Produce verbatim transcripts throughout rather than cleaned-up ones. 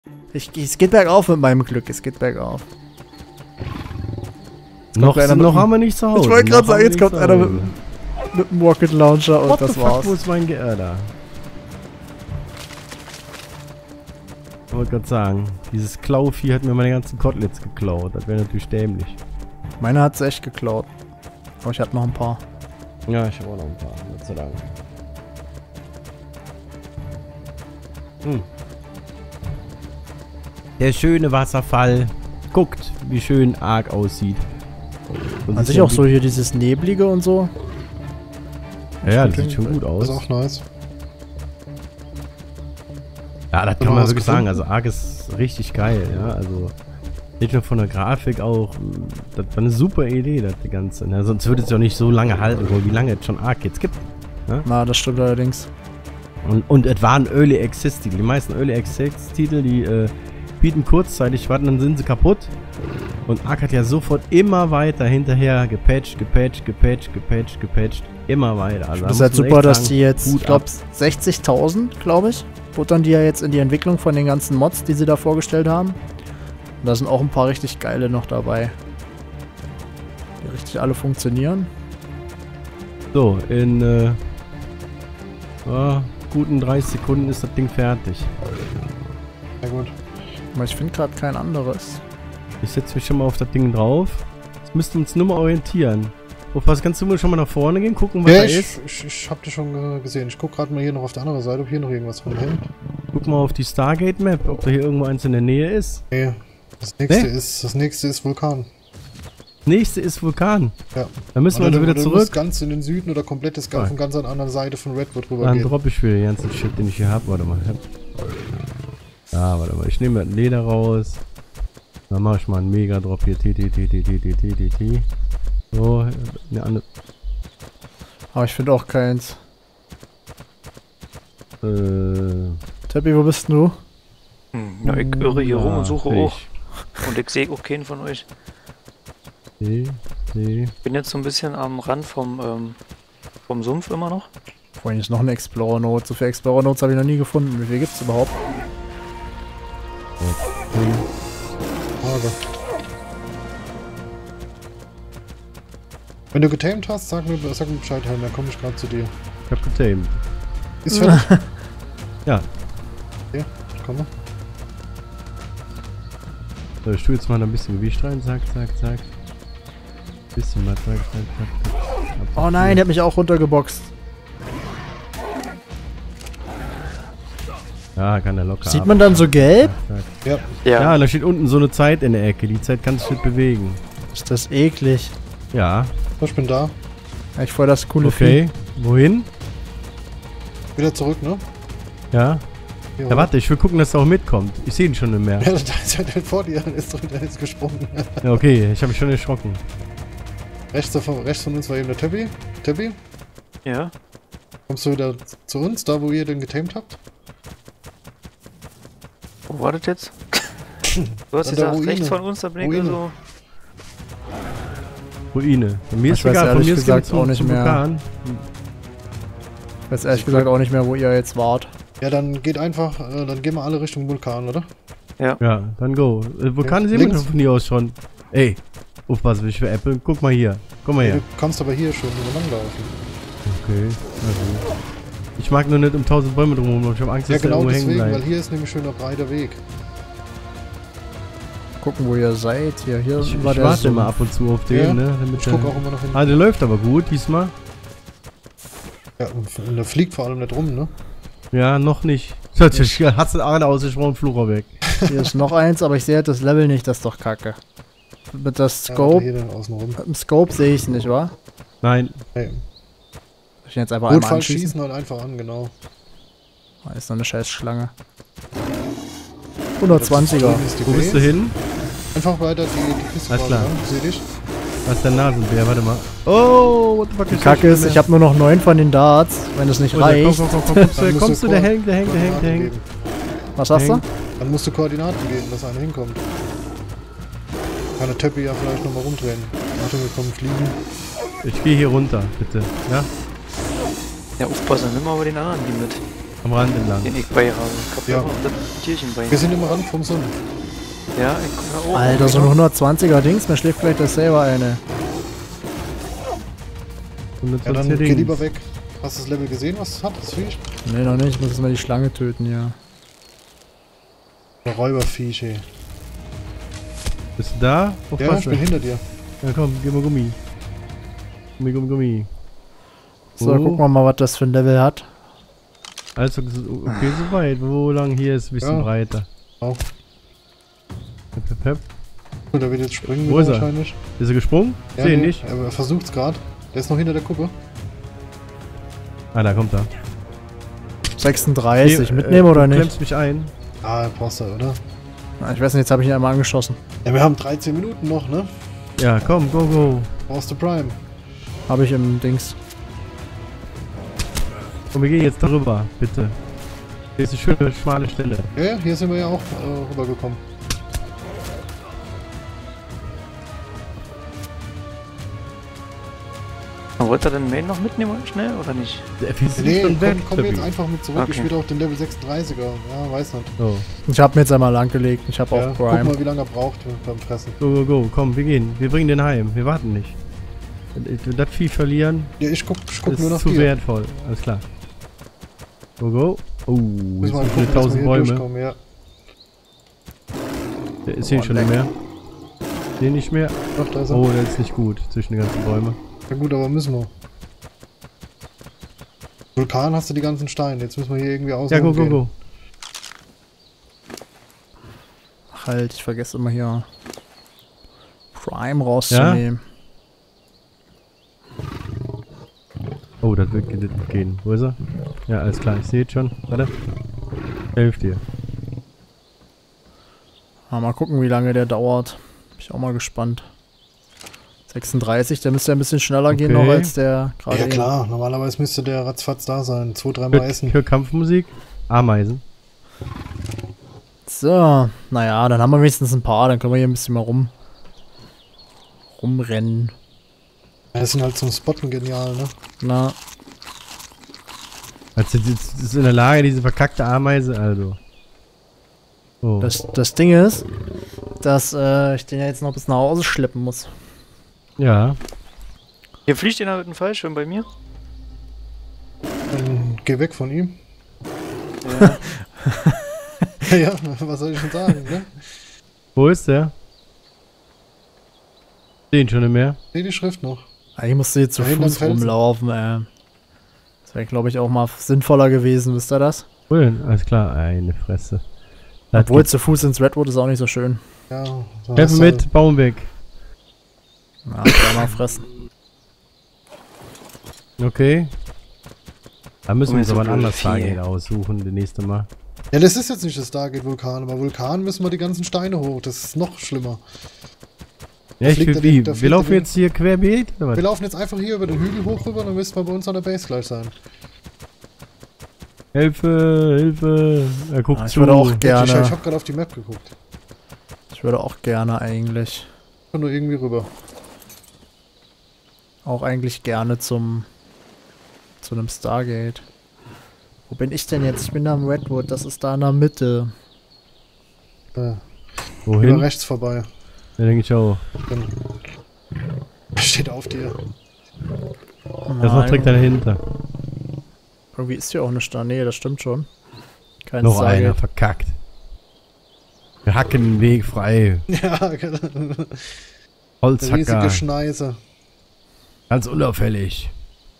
Ich, es geht bergauf mit meinem Glück, es geht bergauf. Noch, sind, noch haben wir nicht zu Hause. Ich wollte gerade sagen, jetzt kommt einer mit, mit dem Rocket Launcher und What das the fuck, war's. wo ist mein Geirr da? Ich wollte gerade sagen, dieses Klauvieh hat mir meine ganzen Koteletts geklaut. Das wäre natürlich dämlich. Meine hat's echt geklaut. Aber ich hatte noch ein paar. Ja, ich habe auch noch ein paar, Gott sei Dank. Hm. Der schöne Wasserfall. Guckt, wie schön Ark aussieht. An sich auch so hier dieses Neblige und so. Ja, ja, das sieht schon gut aus. Das ist auch nice. Ja, das kann man wirklich sagen. Also Ark ist richtig geil, ja. Also nicht nur von der Grafik auch. Das war eine super Idee, das Ganze. Ne? Sonst würde es ja nicht so lange halten, wie lange es schon Ark jetzt gibt. Ne? Na, das stimmt allerdings. Und, und es waren Early Access Titel. Die meisten Early Access Titel, die äh, bieten kurzzeitig was, dann sind sie kaputt. Und Ark hat ja sofort immer weiter hinterher gepatcht, gepatcht, gepatcht, gepatcht, gepatcht. Immer weiter. Also Das ist halt super, dass die jetzt, ich glaube, sechzigtausend, glaube ich, buttern die ja jetzt in die Entwicklung von den ganzen Mods, die sie da vorgestellt haben. Und da sind auch ein paar richtig geile noch dabei. Die richtig alle funktionieren. So, in äh, oh, guten dreißig Sekunden ist das Ding fertig. Sehr gut. Aber ich finde gerade kein anderes. Ich setze mich schon mal auf das Ding drauf. Jetzt müssten wir uns nur mal orientieren. Auf was kannst du mal schon mal nach vorne gehen, gucken, was Ja, da ich, ist? ich, ich hab das schon äh, gesehen. Ich guck gerade mal hier noch auf der anderen Seite, ob hier noch irgendwas rumhängt. Guck mal auf die Stargate Map, ob da hier irgendwo eins in der Nähe ist. Nee. Das nächste Nee? ist, das nächste ist Vulkan. Nächste ist Vulkan. Ja. Dann müssen wir Oder also wieder du, du zurück. musst ganz in den Süden oder komplett das ganz, von ganz an der anderen Seite von Redwood rüber Dann gehen. droppe ich wieder den ganzen Shit, den ich hier habe. Warte mal. Ja, warte mal. Ich nehme das Leder raus. Dann mache ich mal einen Mega-Drop hier. T, T, T, T, T, T, T, T, T. So, eine andere. Aber ich finde auch keins. Äh. Teppi, wo bist du? Hm, ja, ich irre hier rum und suche ich. auch. Und ich sehe auch keinen von euch. Nee, nee. Ich bin jetzt so ein bisschen am Rand vom, ähm, vom Sumpf immer noch. Vorhin ist noch eine Explorer Note. So viele Explorer Notes habe ich noch nie gefunden. Wie viel gibt's überhaupt? Okay. Frage. Wenn du getamed hast, sag mir, sag mir Bescheid, Helm, dann komme ich gerade zu dir. Ich hab getamed. Ist fertig? Ja. Okay, ich komme. So, ich tue jetzt mal ein bisschen Gewicht rein. Zack, zack, zack. Bisschen mal, zack, zack, zack, zack. Oh nein, der hat mich auch runtergeboxt. Ja, kann der locker. Sieht man dann so gelb? Zack, zack. Ja. Ja. Ja, da steht unten so eine Zeit in der Ecke. Die Zeit kannst du nicht bewegen. Ist das eklig. Ja. Ich bin da. Ja, ich voll das coole Okay. Wohin? Wieder zurück, ne? Ja. Hier, Ja, warte, ich will gucken, dass er auch mitkommt. Ich sehe ihn schon nicht mehr. Ja, da ist halt vor dir, der ist, der ist gesprungen. Ja, okay, ich habe mich schon erschrocken. rechts, davon, rechts von uns war eben der Teppi. Teppi, Ja. kommst du wieder zu uns, da wo ihr den getamed habt? Wo war das jetzt? Du hast An der gesagt, Ruine. rechts von uns, da bin ich Ruine. so. Ruine. Mir Ich ist weiß egal, von ehrlich mir ist gesagt zum, auch nicht zum mehr. Vulkan. Ich weiß ehrlich gesagt auch nicht mehr, wo ihr jetzt wart. Ja, dann geht einfach, äh, dann gehen wir alle Richtung Vulkan, oder? Ja. Ja, dann go. Äh, Vulkan Ja, sehen wir links. doch von hier aus schon. Ey, aufpassen, ich für Apple. Guck mal hier. Guck mal Ja. her. Du kannst aber hier schon langlaufen. Okay, na gut. Ich mag nur nicht um tausend Bäume drumherum. Ich habe Angst, Ja, dass der genau irgendwo hängen deswegen, weil bleibt. hier ist nämlich schön ein breiter Weg. Gucken, wo ihr seid. Hier, hier Ich, war ich der warte Sumpf. immer ab und zu auf den, Ja, ne? Damit Ich der, guck auch immer noch hin. ah, der läuft aber gut diesmal. Ja, und der fliegt vor allem nicht rum, ne? Ja, noch nicht. Hast du Arne ausgesprochen, Flucher weg. Hier ist noch eins, aber ich sehe halt das Level nicht, das ist doch kacke. Mit der Ja, Scope, hier dann außen rum. mit dem Scope sehe ich es nicht, wa? Nein. Hey. Ich jetzt einfach einmal Notfall anschießen. schießen halt einfach an, genau. Da ist noch eine scheiß Schlange. hundertzwanziger. Das ist die Wo bist du Base. hin? Einfach weiter die, die Kiste Alles fahren, klar. ne? Seh dich. Da ist der Nasenbär, warte mal. Oh, what the fuck Die Kacke ist, ich habe nur noch neun von den Darts. Wenn es nicht Oh, der- reicht. komm, komm, komm, komm, kommst Dann du, musst kommst du, Ko- der hängt, der hängt, der hängt, der Koordinaten hängt. geben. Was sagst du? Hängt. Dann musst du Koordinaten geben, dass einer hinkommt. Kann der Töppi ja vielleicht nochmal rumdrehen. Achtung, wir kommen fliegen. Ich gehe hier runter, bitte. Ja? Ja, aufpassen, nimm mal aber den anderen die mit. Am Rand entlang. Den ich bei habe. Ich Ja. hab auch das Tierchen bei. Wir sind immer ran vom Sonne. Ja, ich guck mal. Alter, so ein hundertzwanziger Dings, mir schläft gleich das selber eine. Ja, dann geh lieber weg. Hast du das Level gesehen, was es hat, das Viech? Ne, noch nicht, ich muss jetzt mal die Schlange töten, ja. Der Räuberviech, ey. Bist du da? Oh, Ja, ich bin hinter dir. Ja, komm, gib mal Gummi. Gummi, Gummi, Gummi. So, Oh. gucken wir mal, was das für ein Level hat. Also, okay, so weit. Wo lang hier ist ein bisschen Ja. breiter. Auch. Hep, hep, hep. Und der wird jetzt springen Wo ist er? wahrscheinlich. Ist er gesprungen? Ja, Seh ihn nee, nicht. aber er versucht's gerade. Der ist noch hinter der Kuppe. Ah, da kommt er. sechsunddreißig, Nee, mitnehmen äh, oder du nicht? klemmst mich ein. Ah, brauchst du, oder? Ah, ich weiß nicht, jetzt habe ich ihn einmal angeschossen. Ja, wir haben dreizehn Minuten noch, ne? Ja, komm, go, go. Brauchst du Prime. Habe ich im Dings. Und wir gehen jetzt darüber, bitte. Hier ist eine schöne, schmale Stelle. Ja, ja, hier sind wir ja auch äh, rübergekommen. Wollt ihr den Main noch mitnehmen, schnell, oder nicht? Der ist Nee, schon weg, komm, komm jetzt Tippi. einfach mit zurück. Ich Okay. will auf den Level sechsunddreißiger. Ja, weiß nicht. So, Ich habe mir jetzt einmal langgelegt. Ich habe Ja, auch guck Prime. mal, wie lange er braucht beim Fressen. go, go, go. Komm, wir gehen. Wir bringen den heim. Wir warten nicht. Wenn wir das Vieh verlieren, Ja, ich guck, ich guck ist nur nach zu dir. wertvoll. Alles klar. Go, go. Oh, Müssen jetzt wir sind gucken, dass wir tausend hier Bäume. durchkommen, ja. Der ist hier Oh, schon nicht leck. mehr. Den nicht mehr. Doch, da ist er. Oh, der ist nicht gut zwischen den ganzen Bäumen. Ja gut, aber müssen wir. Vulkan hast du die ganzen Steine. Jetzt müssen wir hier irgendwie aus. Ja, go, go, go. Ach halt, ich vergesse immer hier Prime rauszunehmen. Oh, das wird ge- gehen. Wo ist er? Ja, alles klar. Ich sehe es schon. Warte. Hilft dir. Ah, mal gucken, wie lange der dauert. Bin ich auch mal gespannt. sechsunddreißig, der müsste ja ein bisschen schneller gehen Okay. noch als der gerade Ja eben. klar, normalerweise müsste der ratzfatz da sein. Zwei, Ich dreimal höre essen. hör Kampfmusik. Ameisen. So, naja, dann haben wir wenigstens ein paar. Dann können wir hier ein bisschen mal rum rumrennen. Ja, das sind halt zum Spotten genial, ne? Na, Also, jetzt ist in der Lage, diese verkackte Ameise, also. Oh. das, das Ding ist, dass äh, ich den ja jetzt noch bis nach Hause schleppen muss. Ja. Hier fliegt einer mit dem Fallschirm bei mir. Dann geh weg von ihm. Ja. Ja, was soll ich schon sagen, ne? Wo ist der? Den schon nicht mehr. Seh die Schrift noch. Eigentlich musste jetzt zu Da hinten am Fuß Felsen. rumlaufen, ey. Das wäre, glaube ich, auch mal sinnvoller gewesen, wisst ihr das? Wo denn? Alles klar, eine Fresse. Das Obwohl geht- zu Fuß ins Redwood ist auch nicht so schön. Ja, so hast Helfen du mit, Baum weg. Na, kann mal fressen. Okay. Da müssen wir uns so aber ein blöde anderes Vieh. Target aussuchen, das nächste Mal. Ja, das ist jetzt nicht das Stargate-Vulkan, aber Vulkan müssen wir die ganzen Steine hoch. Das ist noch schlimmer. Ja, ich fliegt will der wie? Wind, da Wir fliegt laufen der jetzt hier querbeet? Oder Wir was? laufen jetzt einfach hier über den Hügel hoch rüber, dann müssten wir bei uns an der Base gleich sein. Hilfe, Hilfe. Er guckt Ah, ich zu. würde auch Ich, gerne, ich habe gerade auf die Map geguckt. ich würde auch gerne eigentlich, Ich kann nur irgendwie rüber. auch eigentlich gerne zum, zu einem Stargate. Wo bin ich denn jetzt? Ich bin da am Redwood, das ist da in der Mitte. Äh, Über Wohin? rechts vorbei. Ja, denke ich auch. Dann steht auf dir. Das noch direkt dahinter. Irgendwie ist hier auch eine Star. Nee, das stimmt schon. Kein Noch einer, Stargate. verkackt. Wir hacken den Weg frei. Ja, genau. Eine riesige Holzhacker. Schneise. Ganz unauffällig.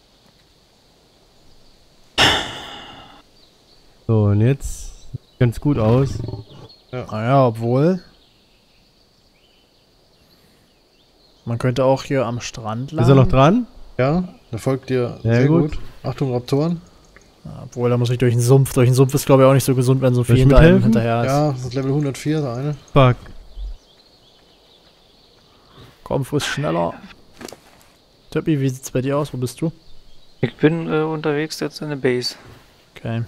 So, und jetzt sieht ganz gut aus. Naja, obwohl. Man könnte auch hier am Strand lang. Ist er noch dran? Ja, da folgt dir Sehr sehr gut. gut. Achtung, Raptoren. Ja, obwohl, da muss ich durch den Sumpf. Durch den Sumpf ist, glaube ich, auch nicht so gesund, wenn so Soll viel ich hinter einem mithelfen? hinterher ist. Ja, das ist Level hundertvier, der eine. Fuck. Komm, friss schneller. Tippi, wie sieht's bei dir aus? Wo bist du? Ich bin äh, unterwegs jetzt in der Base. Okay.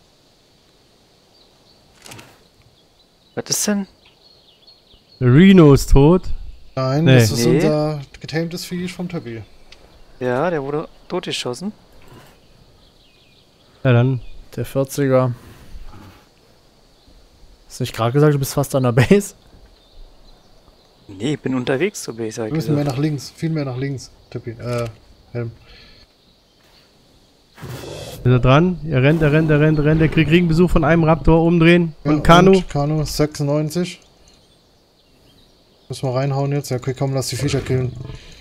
Was ist denn? Reno ist tot. Nein, Nee. das ist Nee. unser getamtes Viech vom Töppi. Ja, der wurde totgeschossen. Ja, dann Der vierziger. Hast du nicht gerade gesagt, du bist fast an der Base? Nee, ich bin unterwegs zur Base. Wir müssen mehr nach links, viel mehr nach links. Tippi, äh, Helm. Ist er dran? Er rennt, er rennt, er rennt, er rennt. Er kriegt einen Besuch von einem Raptor, umdrehen. Ja, und Kanu. Und Kanu sechsundneunzig. Müssen wir reinhauen jetzt. Ja, okay, komm, lass die Viecher killen.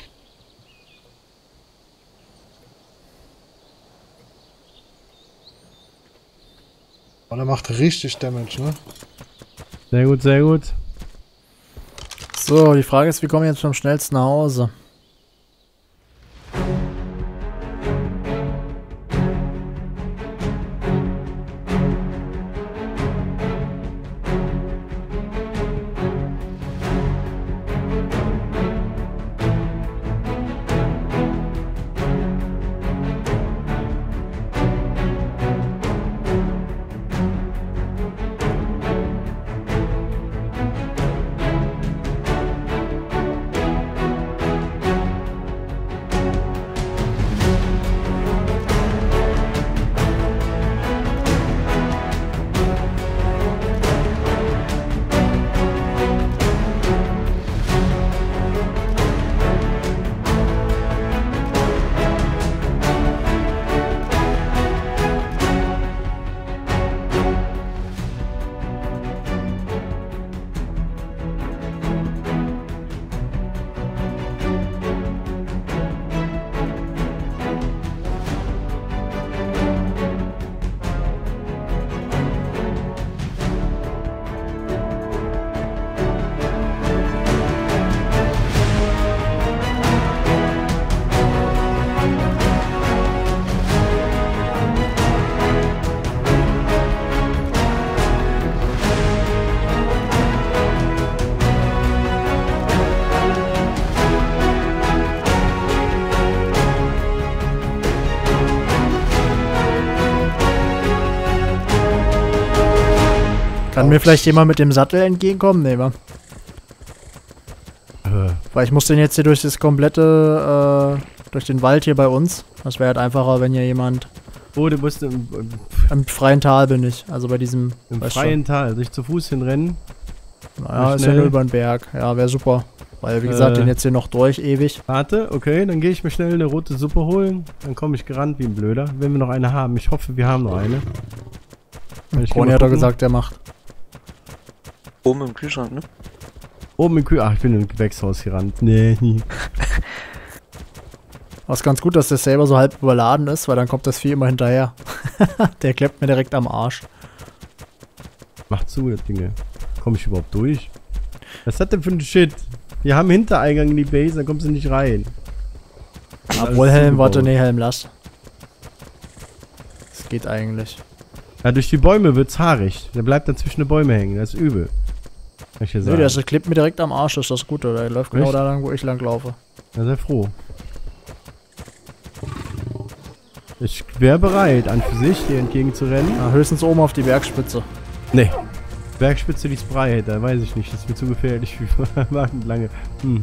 Und er macht richtig Damage, ne? Sehr gut, sehr gut. So, die Frage ist, wie kommen wir jetzt am schnellsten nach Hause? Kann mir vielleicht jemand mit dem Sattel entgegenkommen? Nee, wa? Äh. Weil ich muss den jetzt hier durch das komplette, äh, durch den Wald hier bei uns. Das wäre halt einfacher, wenn hier jemand... Oh, du musst im, im, Im freien Tal bin ich, also bei diesem... im weißt freien schon. Tal, sich zu Fuß hinrennen. Naja, ist ja schnell. nur über den Berg. Ja, wäre super. Weil, wie gesagt, Äh. den jetzt hier noch durch, ewig. Warte, okay, dann gehe ich mir schnell eine rote Suppe holen. Dann komme ich gerannt wie ein Blöder. Wenn wir noch eine haben. Ich hoffe, wir haben noch eine. Ich geh Conny mal hat doch gucken. gesagt, der macht. Oben im Kühlschrank, ne? Oben im Kühl. Ach, ich bin im Gewächshaus gerannt. Nee. Was ganz gut, dass der selber so halb überladen ist, weil dann kommt das Vieh immer hinterher. Der klebt mir direkt am Arsch. Mach zu, das Ding. Komme ich überhaupt durch? Was hat denn für ein Shit? Wir haben Hintereingang in die Base, dann kommst du nicht rein. Obwohl Alles Helm, zugebaut. warte, nee, Helm lass. Das geht eigentlich. Ja, durch die Bäume wird's haarig. Der bleibt dann zwischen den Bäumen hängen. Das ist übel. Kann ich dir Nee, sagen. der ist- klebt mir direkt am Arsch, ist das gut, oder? Der läuft genau Echt? da lang, wo ich lang laufe. Ja, sehr froh. Ich wäre bereit, an für sich dir entgegenzurennen. Ja, höchstens oben auf die Bergspitze. Nee. Bergspitze, die Spray, da weiß ich nicht. Das ist mir zu gefährlich wie Wagenlange. Hm.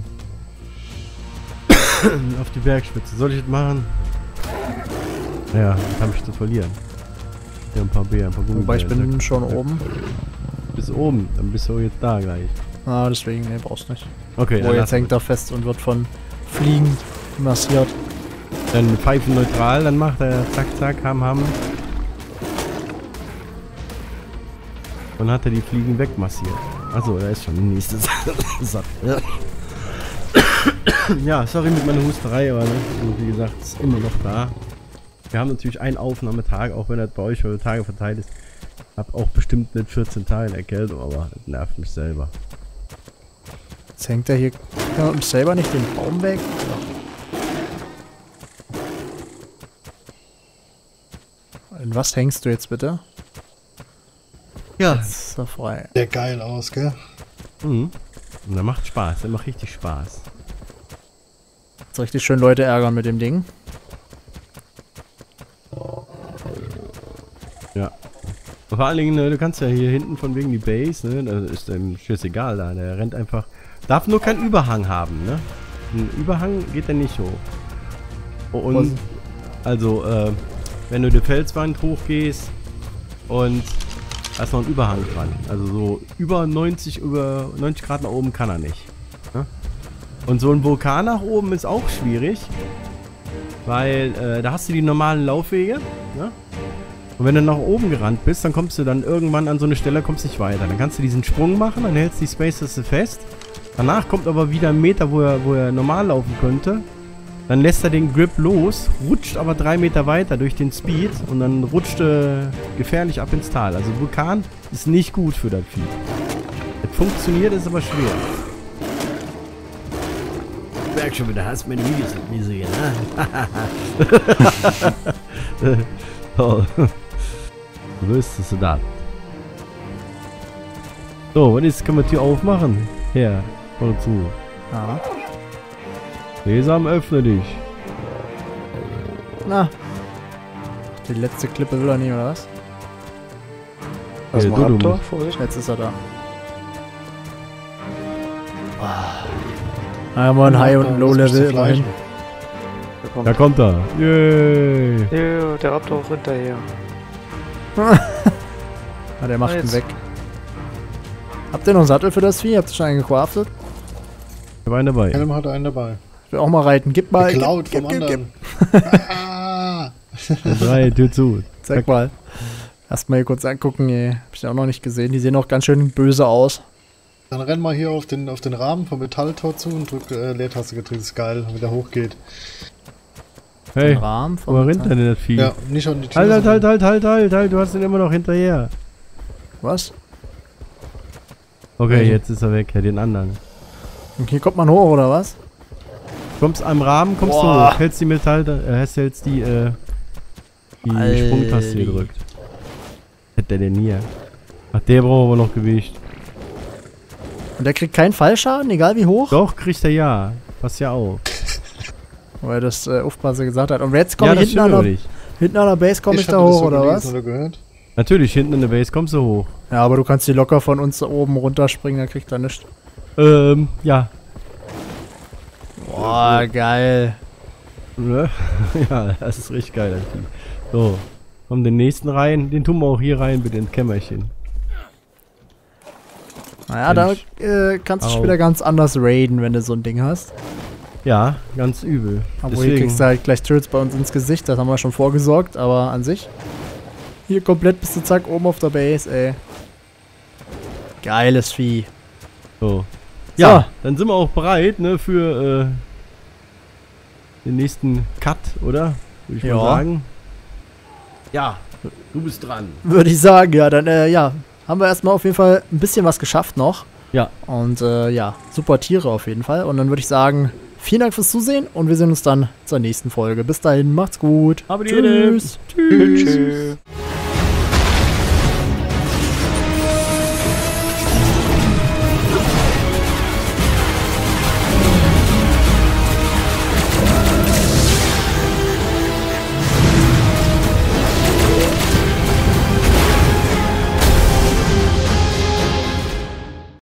Auf die Bergspitze. Soll ich das machen? Ja, dann kann ich zu verlieren. Ja, ein paar Bären, ein paar Gummibären. Wobei ich bin schon oben. Bis oben, dann bist du jetzt da gleich. Ah, deswegen, nee, brauchst nicht. Okay, Oh, dann, jetzt lass- hängt er fest und wird von Fliegen massiert. dann Pfeifen neutral, dann macht er zack, zack, ham, ham. Und hat er die Fliegen wegmassiert. Achso, da ist schon die nächste Sache. Ja, sorry mit meiner Husterei, aber ne, wie gesagt, ist immer noch da. Wir haben natürlich einen Aufnahmetag, auch wenn das bei euch über Tage verteilt ist. Hab auch bestimmt nicht vierzehn Tage Erkältung, aber das nervt mich selber. Jetzt hängt er hier ja, und selber nicht den Baum weg. In was hängst du jetzt bitte? Ja. Jetzt ist er frei. Der geil aus, gell? Mhm. Und der macht Spaß, der macht richtig Spaß. Jetzt richtig schön Leute ärgern mit dem Ding. Ja. Und vor allen Dingen, ne, du kannst ja hier hinten von wegen die Base, ne, da ist dem Schiss egal, da, der rennt einfach. Darf nur keinen Überhang haben, ne? Ein Überhang geht er nicht hoch. Und, Was? also, äh, wenn du die Felswand hochgehst, Und da ist noch ein Überhang dran. Also so über neunzig, über neunzig Grad nach oben kann er nicht. Ne? Und so ein Vulkan nach oben ist auch schwierig. Weil äh, da hast du die normalen Laufwege. Ne? Und wenn du nach oben gerannt bist, dann kommst du dann irgendwann an so eine Stelle, kommst nicht weiter. Dann kannst du diesen Sprung machen, dann hältst die Space-Taste fest. Danach kommt aber wieder ein Meter, wo er, wo er normal laufen könnte. Dann lässt er den Grip los, rutscht aber drei Meter weiter durch den Speed und dann rutscht er gefährlich ab ins Tal. Also Vulkan ist nicht gut für das Vieh. Es funktioniert, ist aber schwer. Ich merke schon wieder, hast meine Videos nicht gesehen, ne? Oh. Du wüsstest du das. So, was ist? Können wir die Tür aufmachen? Her, komm zu. Ja. Sesam, öffne dich. Na. Die letzte Klippe will er nicht, oder was? Was Ja, mal du, du Raptor musst. vor euch? Jetzt ist er da. Ah, mal ein High und ein Low Level immerhin. Da kommt Da kommt er. Yay. ja, der Raptor auch hinterher. Ah, der macht Ah, ihn jetzt. weg. Habt ihr noch einen Sattel für das Vieh? Habt ihr schon einen gecraftet? Ich habe einen dabei. Helm hat einen dabei. Ich will auch mal reiten. Gib mal. Geklaut gib, vom gib, gib, anderen. Ah. Drei, Tür zu. Zeig mal. Erstmal hier kurz angucken. Ey. Hab ich auch noch nicht gesehen. Die sehen auch ganz schön böse aus. Dann renn mal hier auf den, auf den Rahmen vom Metalltor zu und drück äh, Leertaste gedrückt. Ist geil, wie der hochgeht. Hey, Den Rahmen wo rennt denn das Vieh? Ja, nicht an die Tür. Halt, halt, halt, sondern- halt, halt, halt, halt, du hast ihn immer noch hinterher. Was? Okay, Welchen? jetzt ist er weg, ja, den anderen. Und hier kommt man hoch, oder was? Du kommst am Rahmen, kommst Boah. du hoch, hältst die Metall, äh, hältst hältst die, äh, die Alter. Sprungtaste gedrückt. Hätte der denn hier? Ach, der braucht aber noch Gewicht. Und der kriegt keinen Fallschaden, egal wie hoch? Doch, kriegt er ja. Pass ja auf. Weil das äh, Aufpasser gesagt hat. Und jetzt komme Ja, ich das hinten stimmt an, aber der, nicht. hinten an der Base, komme ich, Ich da hatte das hoch, so oder gelesen was? Oder gehört. Natürlich, hinten in der Base kommst du hoch. Ja, aber du kannst die locker von uns da oben runterspringen, dann kriegt er nichts. Ähm, ja. Boah, geil. Ne? Ja, das ist richtig geil. das Vieh. So, komm den nächsten rein. Den tun wir auch hier rein, bitte ins Kämmerchen. Naja, da Mensch. äh, kannst du Au. später ganz anders raiden, wenn du so ein Ding hast. Ja, ganz übel. Aber hier kriegst du halt gleich Turrets bei uns ins Gesicht, das haben wir schon vorgesorgt, aber an sich. Hier komplett bist du zack oben auf der Base, ey. Geiles Vieh. So. Ja, dann sind wir auch bereit, ne, für äh, den nächsten Cut, oder? Würde ich Ja. mal sagen. Ja, du bist dran. Würde ich sagen, ja, dann, äh, ja, haben wir erstmal auf jeden Fall ein bisschen was geschafft noch. Ja. Und, äh, ja, super Tiere auf jeden Fall. Und dann würde ich sagen, vielen Dank fürs Zusehen und wir sehen uns dann zur nächsten Folge. Bis dahin, macht's gut. Aber die Tschüss. Tschüss.